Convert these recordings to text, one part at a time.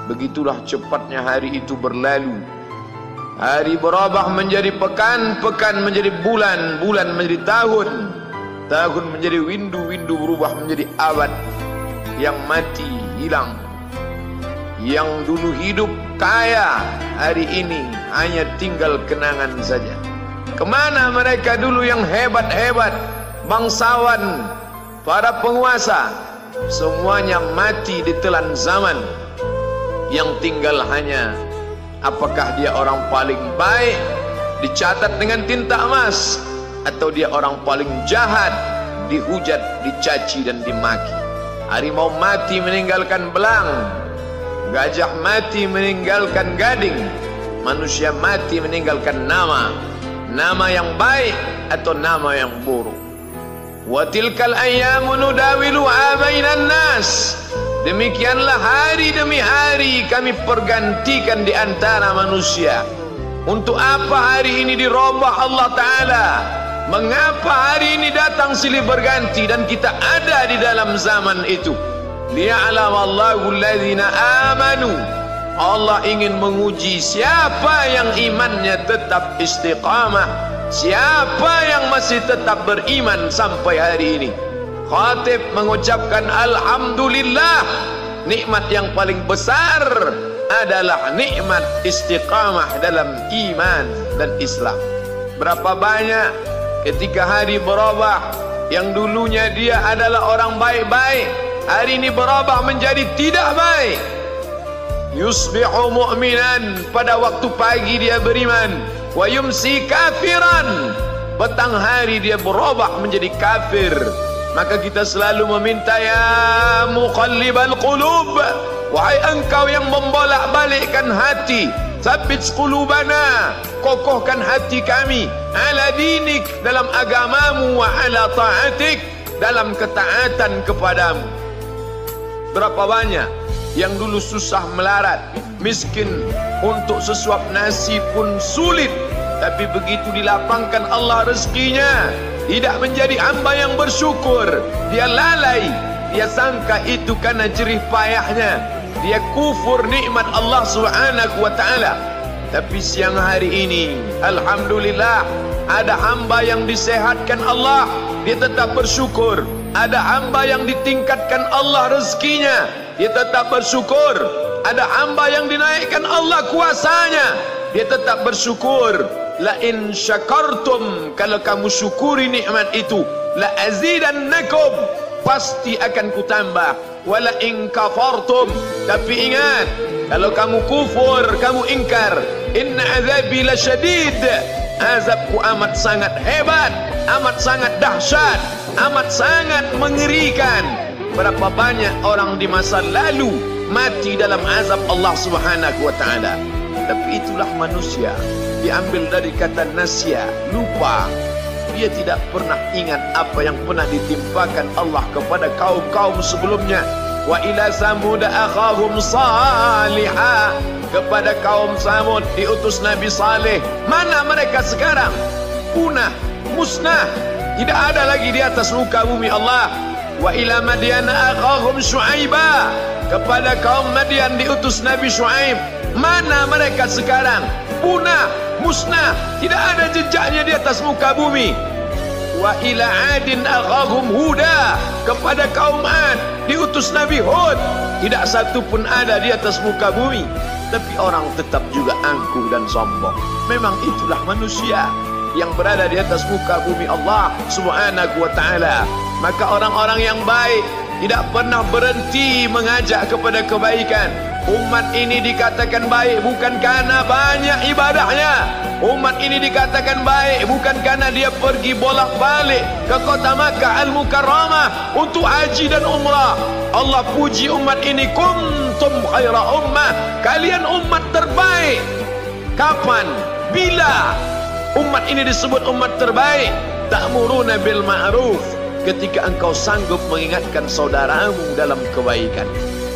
Begitulah cepatnya hari itu berlalu. Hari berubah menjadi pekan, pekan menjadi bulan, bulan menjadi tahun, tahun menjadi windu, windu berubah menjadi abad. Yang mati hilang, yang dulu hidup kaya, hari ini hanya tinggal kenangan saja. Kemana mereka dulu yang hebat-hebat, bangsawan, para penguasa? Semuanya mati ditelan zaman. Yang tinggal hanya apakah dia orang paling baik, dicatat dengan tinta emas, atau dia orang paling jahat, dihujat, dicaci dan dimaki. Harimau mati meninggalkan belang, gajah mati meninggalkan gading, manusia mati meninggalkan nama, nama yang baik atau nama yang buruk. Wa tilkal ayyamu nudawiluha bainan nas. Demikianlah hari demi hari kami pergantikan di antara manusia. Untuk apa hari ini dirubah Allah Ta'ala? Mengapa hari ini datang silih berganti dan kita ada di dalam zaman itu? Liya'lamallahu alladhina amanu. Allah ingin menguji siapa yang imannya tetap istiqamah, siapa yang masih tetap beriman sampai hari ini. Khatib mengucapkan alhamdulillah, nikmat yang paling besar adalah nikmat istiqamah dalam iman dan Islam. Berapa banyak ketika hari berubah, yang dulunya dia adalah orang baik-baik, hari ini berubah menjadi tidak baik. Yusbihu mu'minan, pada waktu pagi dia beriman, wa yumsi kafiran, petang hari dia berubah menjadi kafir. Maka kita selalu meminta, ya muqallibal qulub, wahai engkau yang membolak-balikkan hati, tsabbit qulubana, kokohkan hati kami, ala dinik, dalam agamamu, wa ala ta'atik, dalam ketaatan kepadamu. Berapa banyak yang dulu susah melarat, miskin, untuk sesuap nasi pun sulit, tapi begitu dilapangkan Allah rezekinya, tidak menjadi hamba yang bersyukur. Dia lalai, dia sangka itu karena jerih payahnya, dia kufur nikmat Allah Subhanahu wa ta'ala. Tapi siang hari ini alhamdulillah, ada hamba yang disehatkan Allah, dia tetap bersyukur. Ada hamba yang ditingkatkan Allah rezekinya, dia tetap bersyukur. Ada hamba yang dinaikkan Allah kuasanya, dia tetap bersyukur. La in syakartum, kalau kamu syukuri nikmat itu, la azidannakum, pasti akan kutambah. Wala in kafartum, tapi ingat, kalau kamu kufur, kamu ingkar, inna azabi lasyadid, azabku amat sangat hebat, amat sangat dahsyat, amat sangat mengerikan. Berapa banyak orang di masa lalu mati dalam azab Allah Subhanahu wa ta'ala. Tapi itulah manusia, diambil dari kata nasya, lupa. Dia tidak pernah ingat apa yang pernah ditimpakan Allah kepada kaum-kaum sebelumnya. Wa ila samud akhahum salihah, kepada kaum Samud diutus Nabi Saleh. Mana mereka sekarang? Punah, musnah, tidak ada lagi di atas muka bumi Allah. Wa ila Madyan akhahum Syuaiba, kepada kaum Madian diutus Nabi Syuaib. Mana mereka sekarang? Punah, musnah, tidak ada jejaknya di atas muka bumi. Wa ila Adin akhahum Huda, kepada kaum Ad diutus Nabi Hud. Tidak satu pun ada di atas muka bumi, tapi orang tetap juga angkuh dan sombong. Memang itulah manusia yang berada di atas muka bumi Allah Subhanahu wa ta'ala. Maka orang-orang yang baik tidak pernah berhenti mengajak kepada kebaikan. Umat ini dikatakan baik bukan karena banyak ibadahnya. Umat ini dikatakan baik bukan karena dia pergi bolak-balik ke kota Makkah Al-Mukarramah untuk haji dan umrah. Allah puji umat ini, kuntum khaira ummah, kalian umat terbaik. Kapan? Bila umat ini disebut umat terbaik? Ta'muruna bil ma'ruf, ketika engkau sanggup mengingatkan saudaramu dalam kebaikan.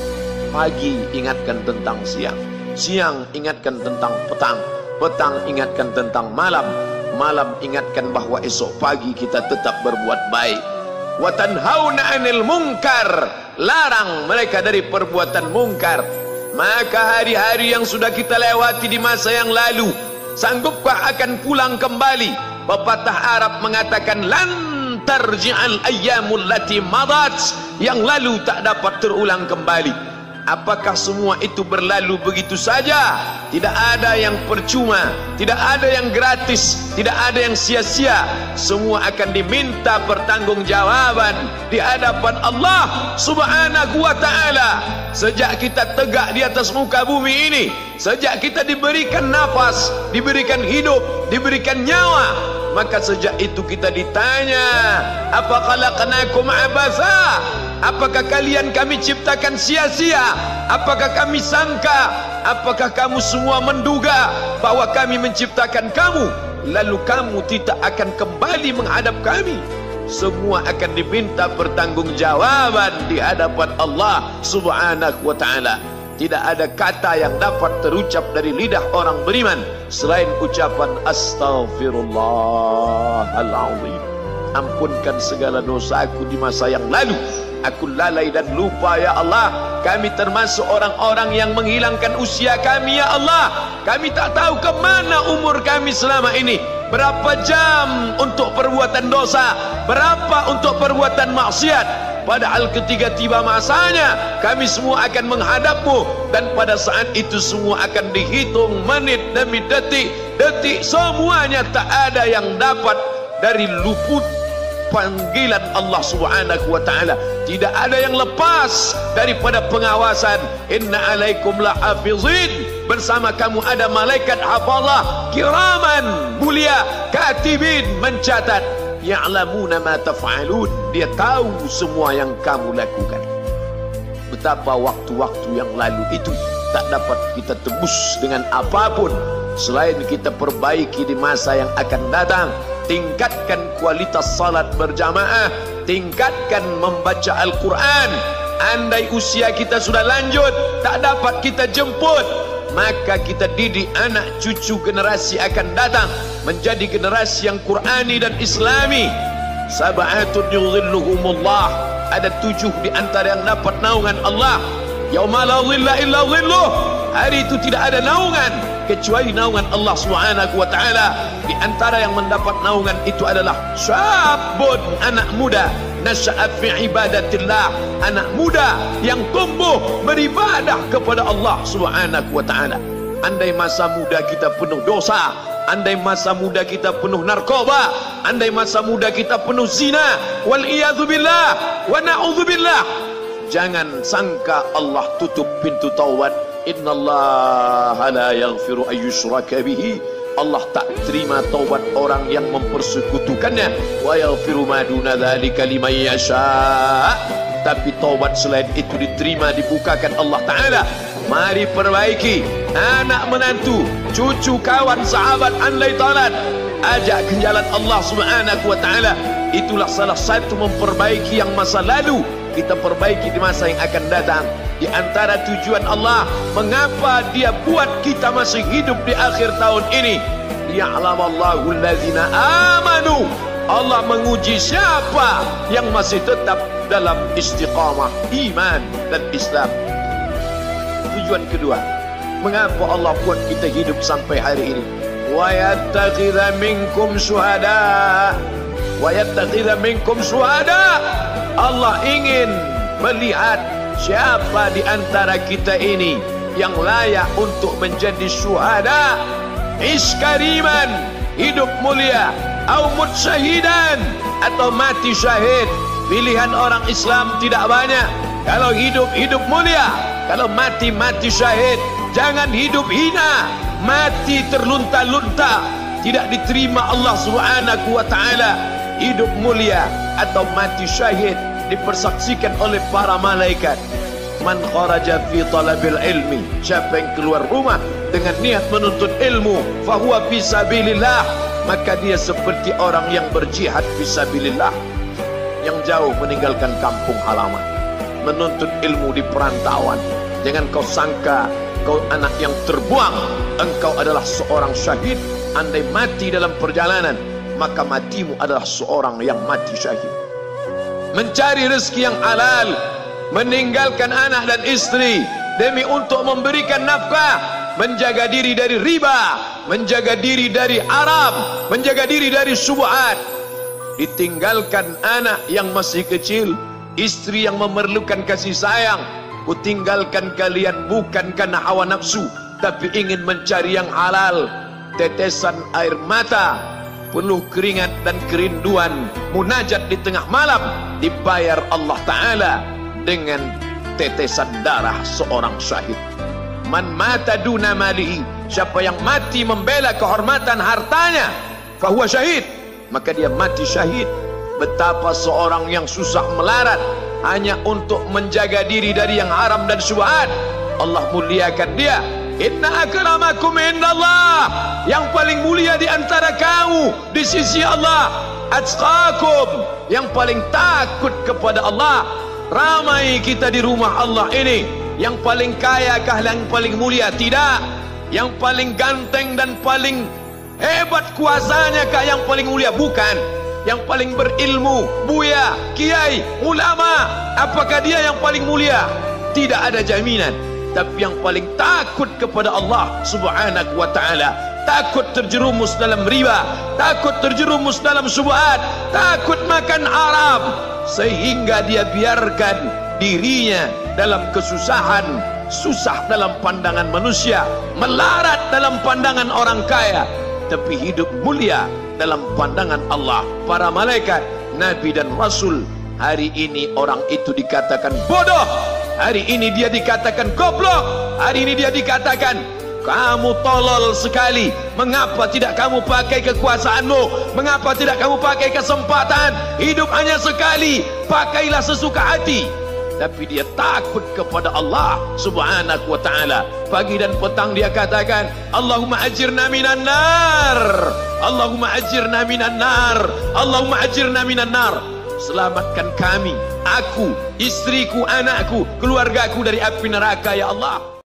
Pagi ingatkan tentang siang, siang ingatkan tentang petang, petang ingatkan tentang malam, malam ingatkan bahwa esok pagi kita tetap berbuat baik. Wa tanhauna 'anil munkar, larang mereka dari perbuatan mungkar. Maka hari-hari yang sudah kita lewati di masa yang lalu, sanggupkah akan pulang kembali? Pepatah Arab mengatakan lan tarji'al ayyamul lati madat, yang lalu tak dapat terulang kembali. Apakah semua itu berlalu begitu saja? Tidak ada yang percuma, tidak ada yang gratis, tidak ada yang sia-sia. Semua akan diminta pertanggungjawaban di hadapan Allah Subhanahu wa ta'ala. Sejak kita tegak di atas muka bumi ini, sejak kita diberikan nafas, diberikan hidup, diberikan nyawa, maka sejak itu kita ditanya, apa khalaqnakum abatha? Apakah kalian kami ciptakan sia-sia? Apakah kami sangka? Apakah kamu semua menduga bahwa kami menciptakan kamu lalu kamu tidak akan kembali menghadap kami? Semua akan diminta pertanggungjawaban di hadapan Allah Subhanahu wa ta'ala. Tidak ada kata yang dapat terucap dari lidah orang beriman selain ucapan Astaghfirullahaladzim. Ampunkan segala dosaku di masa yang lalu. Aku lalai dan lupa ya Allah. Kami termasuk orang-orang yang menghilangkan usia kami ya Allah. Kami tak tahu ke mana umur kami selama ini. Berapa jam untuk perbuatan dosa, berapa untuk perbuatan maksiat. Padahal ketika tiba masanya, kami semua akan menghadapmu. Dan pada saat itu semua akan dihitung menit demi detik. Detik semuanya tak ada yang dapat dari luput panggilan Allah Subhanahu wa ta'ala. Tidak ada yang lepas daripada pengawasan. Inna alaikum lahafizin. Bersama kamu ada malaikat hafazah kiraman mulia, katibin mencatat, ya'lamuna ma taf'alun. Dia tahu semua yang kamu lakukan. Betapa waktu-waktu yang lalu itu tak dapat kita tebus dengan apapun selain kita perbaiki di masa yang akan datang. Tingkatkan kualitas salat berjamaah, tingkatkan membaca Al-Quran. Andai usia kita sudah lanjut, tak dapat kita jemput, maka kita didik anak cucu generasi akan datang menjadi generasi yang Qurani dan Islami. Sab'atun yudhilluhumullah, ada 7 di antara yang dapat naungan Allah. Yauma la dhilla illa dhilluh, hari itu tidak ada naungan kecuali naungan Allah Subhanahu wa ta'ala. Di antara yang mendapat naungan itu adalah syabun, anak muda, nasya'a fi ibadatillah, anak muda yang tumbuh beribadah kepada Allah Subhanahu wa ta'ala. Andai masa muda kita penuh dosa, andai masa muda kita penuh narkoba, andai masa muda kita penuh zina, wal iyadzubillah wa na'udzubillah, jangan sangka Allah tutup pintu taubat. Innallaha la yaghfiru ayyushraka bihi. Allah tak terima taubat orang yang mempersekutukannya. Wa yaghfiru ma duna dzalika liman yasha. Tapi taubat selain itu diterima, dibukakan Allah Ta'ala. Mari perbaiki anak menantu, cucu, kawan, sahabat, andai talat, ajak ke jalan Allah Subhanahu wa ta'ala. Itulah salah satu memperbaiki yang masa lalu, kita perbaiki di masa yang akan datang. Di antara tujuan Allah mengapa Dia buat kita masih hidup di akhir tahun ini, liya'lamallahu allazina amanu. Allah menguji siapa yang masih tetap dalam istiqamah iman dan Islam. Tujuan kedua, mengapa Allah buat kita hidup sampai hari ini? Wa yattakhidha minkum syuhada, wa yattakhidha minkum syuhada. Allah ingin melihat siapa di antara kita ini yang layak untuk menjadi syuhada. Iskariman, hidup mulia, au mut syahidan, atau mati syahid. Pilihan orang Islam tidak banyak. Kalau hidup, hidup mulia. Kalau mati, mati syahid. Jangan hidup hina, mati terlunta-lunta, tidak diterima Allah Subhanahu wa ta'ala. Hidup mulia atau mati syahid dipersaksikan oleh para malaikat. Man kharaja fi talabil ilmi, siapa yang keluar rumah dengan niat menuntut ilmu, fahuwa fi sabilillah, maka dia seperti orang yang berjihad fi sabilillah, yang jauh meninggalkan kampung halaman, menuntut ilmu di perantauan. Jangan kau sangka kau anak yang terbuang, engkau adalah seorang syahid. Andai mati dalam perjalanan, maka matimu adalah seorang yang mati syahid. Mencari rezeki yang halal, meninggalkan anak dan istri, demi untuk memberikan nafkah, menjaga diri dari riba, menjaga diri dari haram, menjaga diri dari syubhat. Ditinggalkan anak yang masih kecil, istri yang memerlukan kasih sayang. Kutinggalkan kalian bukan karena hawa nafsu, tapi ingin mencari yang halal. Tetesan air mata, penuh keringat dan kerinduan, munajat di tengah malam, dibayar Allah Ta'ala dengan tetesan darah seorang syahid. Man mata duna malihi, siapa yang mati membela kehormatan hartanya, fahuwa syahid, maka dia mati syahid. Betapa seorang yang susah melarat hanya untuk menjaga diri dari yang haram dan syubhat, Allah muliakan dia. Inna akramakum indallah, yang paling mulia di antara kamu di sisi Allah, atqakum, yang paling takut kepada Allah. Ramai kita di rumah Allah ini, yang paling kaya kah yang paling mulia? Tidak. Yang paling ganteng dan paling hebat kuasanya kah yang paling mulia? Bukan. Yang paling berilmu, buya, kiai, ulama, apakah dia yang paling mulia? Tidak ada jaminan. Tapi yang paling takut kepada Allah Subhanahu wa ta'ala, takut terjerumus dalam riba, takut terjerumus dalam syubhat, takut makan haram, sehingga dia biarkan dirinya dalam kesusahan, susah dalam pandangan manusia, melarat dalam pandangan orang kaya, tapi hidup mulia dalam pandangan Allah, para malaikat, nabi dan rasul. Hari ini orang itu dikatakan bodoh, hari ini dia dikatakan goblok, hari ini dia dikatakan kamu tolol sekali. Mengapa tidak kamu pakai kekuasaanmu? Mengapa tidak kamu pakai kesempatan? Hidup hanya sekali, pakailah sesuka hati. Tapi dia takut kepada Allah Subhanahu wa ta'ala. Pagi dan petang dia katakan, Allahumma ajirna minan nar, Allahumma ajirna minan nar, Allahumma ajirna minan nar. Selamatkan kami, aku, istriku, anakku, keluargaku dari api neraka ya Allah.